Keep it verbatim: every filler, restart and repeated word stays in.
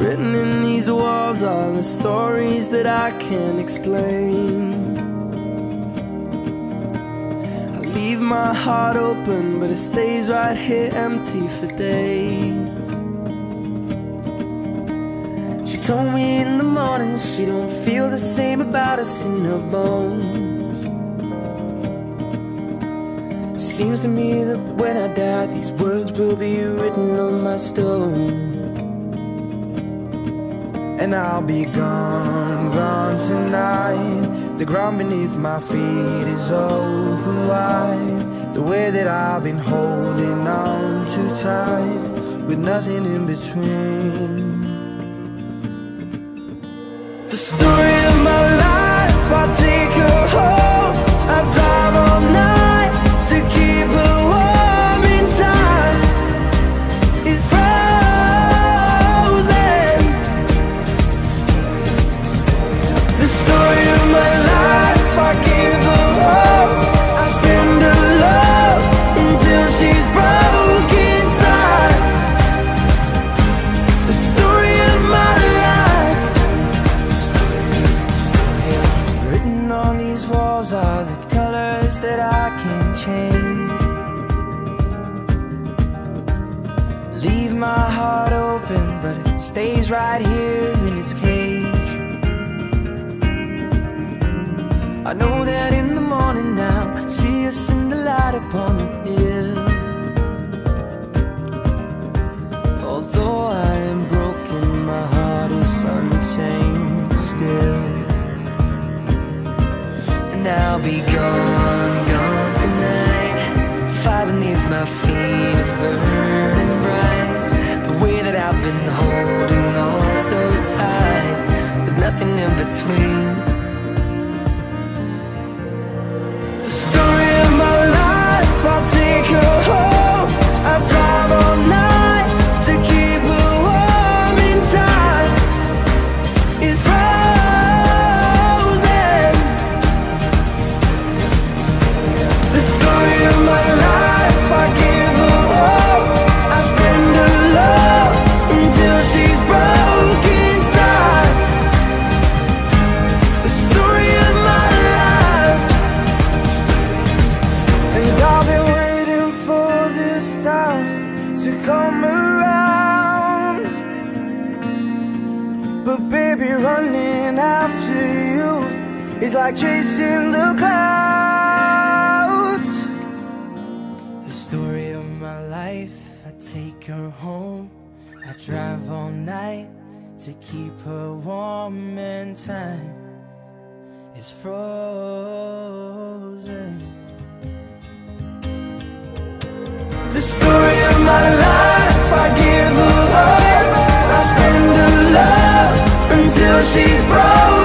Written in these walls are the stories that I can't explain. I leave my heart open, but it stays right here empty for days. She told me in the morning she don't feel the same about us in her bones. Seems to me that when I die, these words will be written on my stone. And I'll be gone, gone tonight. The ground beneath my feet is open wide. The way that I've been holding on too tight, with nothing in between. The story of my life, I take her home. I drive all night to keep her warm in time. It's frozen. The story of my life, I give her hope. I spend her love until she's broke inside. The story of my life. Written on these walls are the colors that I can't change. Leave my heart open, but it stays right here in its cage. I know that in the morning now, see us in the light upon the hill. Although I am broken, my heart is unchained still. And I'll be gone, gone tonight. Fire beneath my feet is burning bright. The way that I've been holding on so tight, with nothing in between. The story of my life, I'll take her home. I drive all night to keep her warm in time. It's frozen. The story of my life, I give her hope. I spend her love until she's broke inside. The story of my life. And I've been waiting for this time to come around. But baby, running after you is like chasing the clouds. The story of my life, I take her home. I drive all night to keep her warm, and time is frozen. The story of my life, I give her hope. I spend her love until she's broke.